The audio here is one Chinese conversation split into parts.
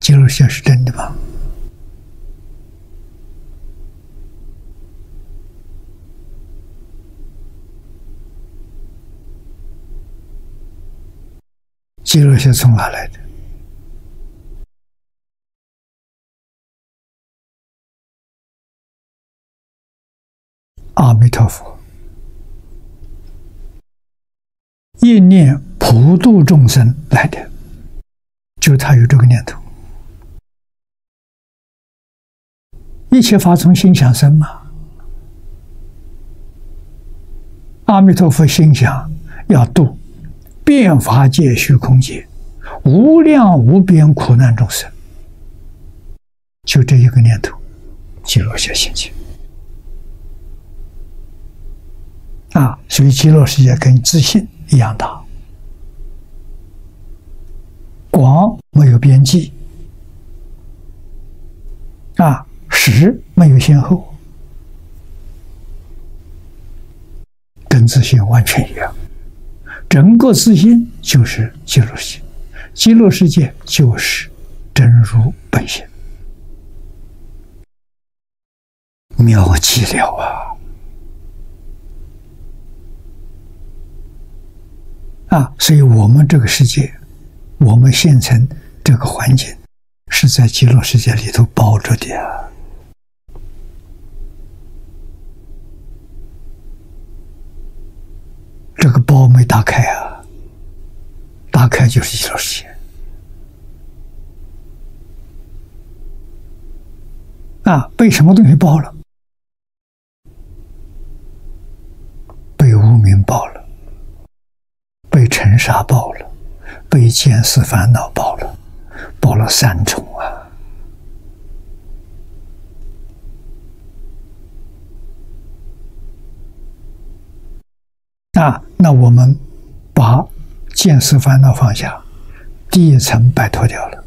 极乐世界是真的吗？极乐世界从哪来的？阿弥陀佛一念普度众生来的，就他有这个念头。一切法从心想生嘛。阿弥陀佛心想要度遍法界虚空界无量无边苦难众生，就这一个念头，极乐世界现前。所以极乐世界跟自信一样大，广没有边际，实没有先后，跟自信完全一样。整个自信就是极乐世界，极乐世界就是真如本性，妙极了啊！所以我们这个世界，我们现成这个环境，是在极乐世界里头包着的啊。这个包没打开啊，打开就是极乐世界。被什么东西包了？被无明包了，被尘沙包了，被见思烦恼包了，包了3重那我们把见思烦恼放下，第一层摆脱掉了，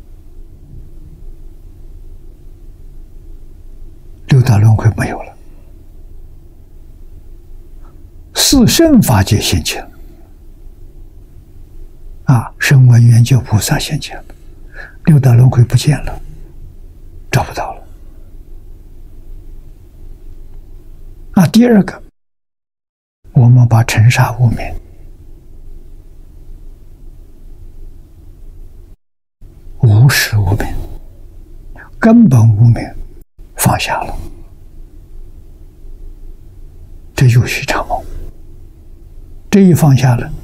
六道轮回没有了，四圣法界现前了，声闻缘觉菩萨现前了，六道轮回不见了，找不到了。第二个，我们把尘沙无明、无始无明、根本无明放下了，这有虚常梦。这一放下了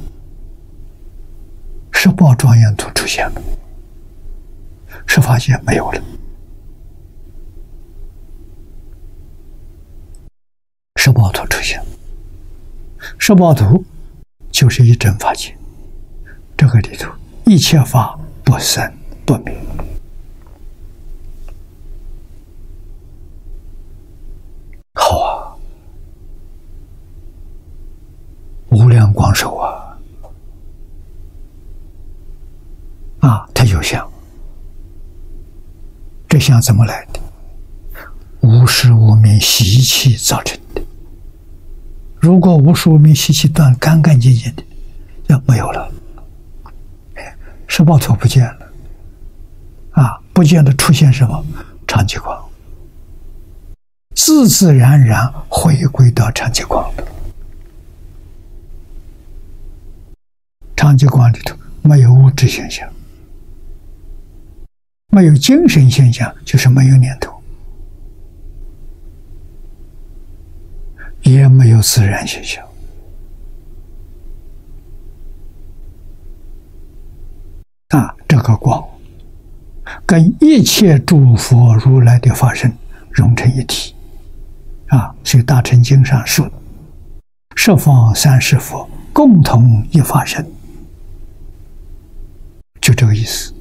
十报庄严图出现了，十法界没有了，十报图出现了。十报图就是一真法界，这个里头一切法不生不灭。好无量光寿它有相，这相怎么来的？无始无明习气造成的。如果无始无明习气断干干净净的，就没有了，十报图不见了，不见的出现什么？常寂光，自自然然回归到常寂光了。常寂光里头没有物质现象，没有精神现象，就是没有念头，也没有自然现象。这个光跟一切诸佛如来的法身融成一体，所以大乘经上说，十方三世佛共同一法身，就这个意思。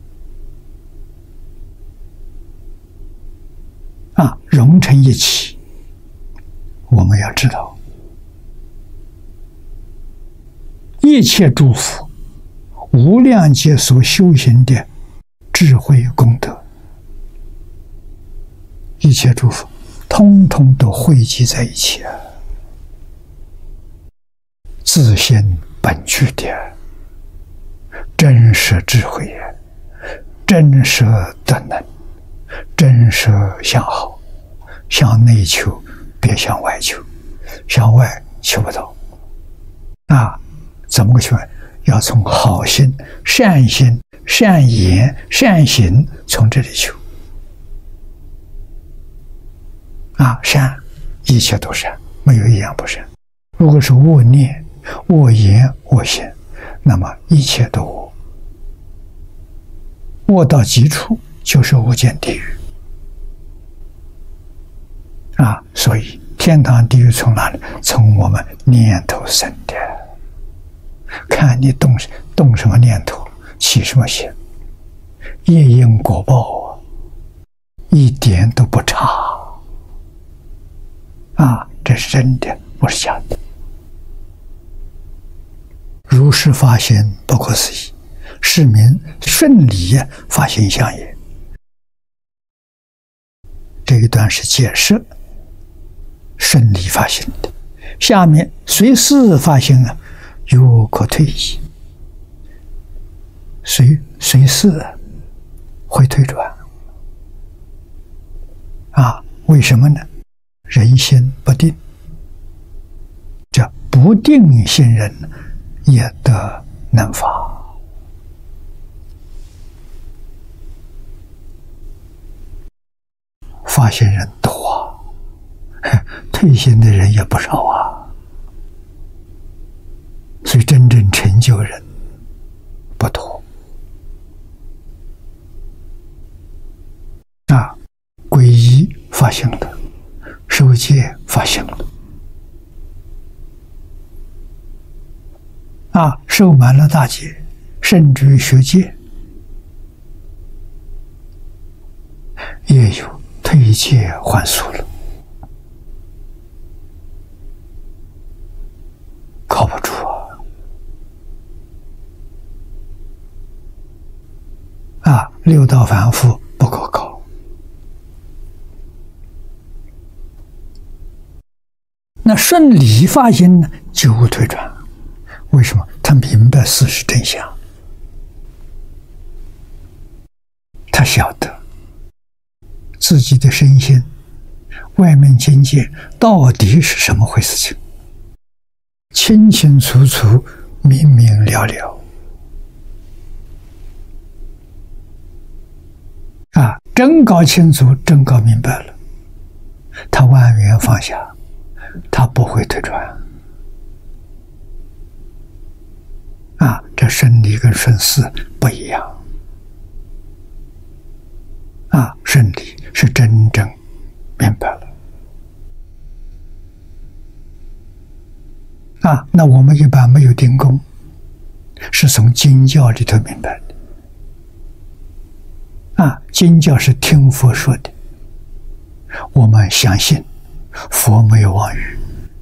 融成一起，我们要知道，一切诸佛无量劫所修行的智慧功德，一切诸佛通通都汇集在一起，自性本具的真实智慧， 真舍得能，真舍向好，向内求，别向外求，向外求不到。怎么个求？要从好心、善心、善言、善行从这里求。善，一切都善，没有一样不善。如果是恶念、恶言、恶行，那么一切都恶。恶到极处就是无间地狱。所以天堂地狱从哪里？从我们念头生的。看你动什么念头，起什么心，业因果报一点都不差。这是真的，不是假的。如是发心，不可思议，是名顺理发心相也。这一段是解释顺理发心的。下面随事发心犹可退矣。随事会退转。为什么呢？人心不定，这不定心人也得能发。发心人多退心的人也不少所以真正成就人不多。皈依发心了，受戒发心了，受满了大戒，甚至于学戒，也有退戒还俗了，靠不住六道凡夫不可靠。那顺理发心呢，就无退转。为什么？他明白事实真相，他晓得自己的身心、外面境界到底是什么回事情，清清楚楚、明明了了。真搞清楚，真搞明白了，他万缘放下，他不会退转。这顺理跟顺事不一样。顺理是真正明白了。那我们一般没有定功，是从经教里头明白的。经教是听佛说的，我们相信佛没有妄语。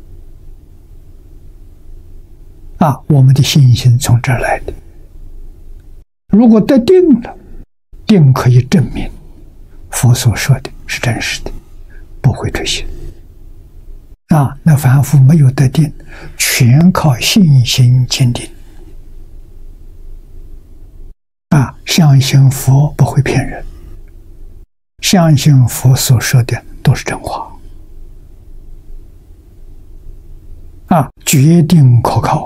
我们的信心从这儿来的。如果得定了，定可以证明佛所说的是真实的，不会退心。那凡夫没有得定，全靠信心坚定。相信佛不会骗人，相信佛所说的都是真话。决定可靠。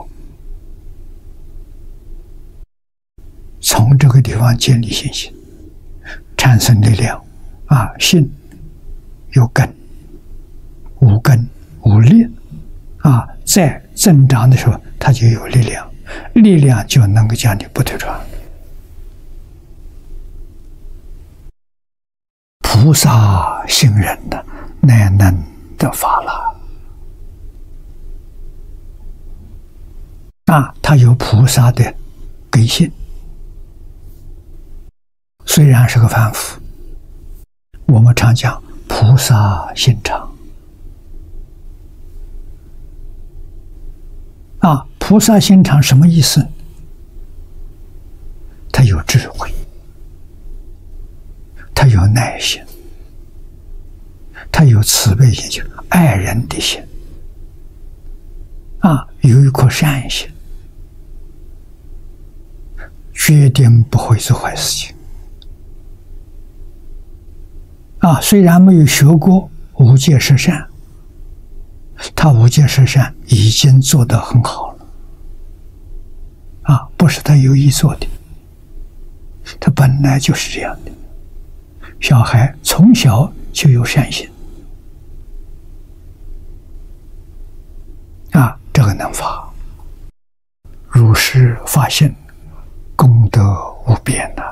从这个地方建立信心，产生力量。信有根，无根无力。在增长的时候，它就有力量，力量就能够将你不退转。菩萨行人的乃能得法了。他有菩萨的根性，虽然是个凡夫，我们常讲菩萨心肠。菩萨心肠什么意思？他有智慧，他有耐心，他有慈悲心，就爱人的心。有一颗善心，决定不会做坏事情。 虽然没有学过无戒十善，他无戒十善已经做得很好了。不是他有意做的，他本来就是这样的。小孩从小就有善心，这个能发，如是发现，功德无边呐。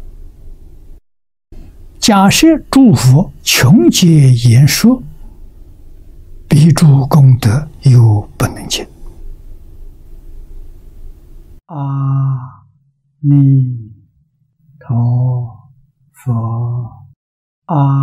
假设诸佛穷皆言说，彼诸功德又不能尽。阿弥陀佛，阿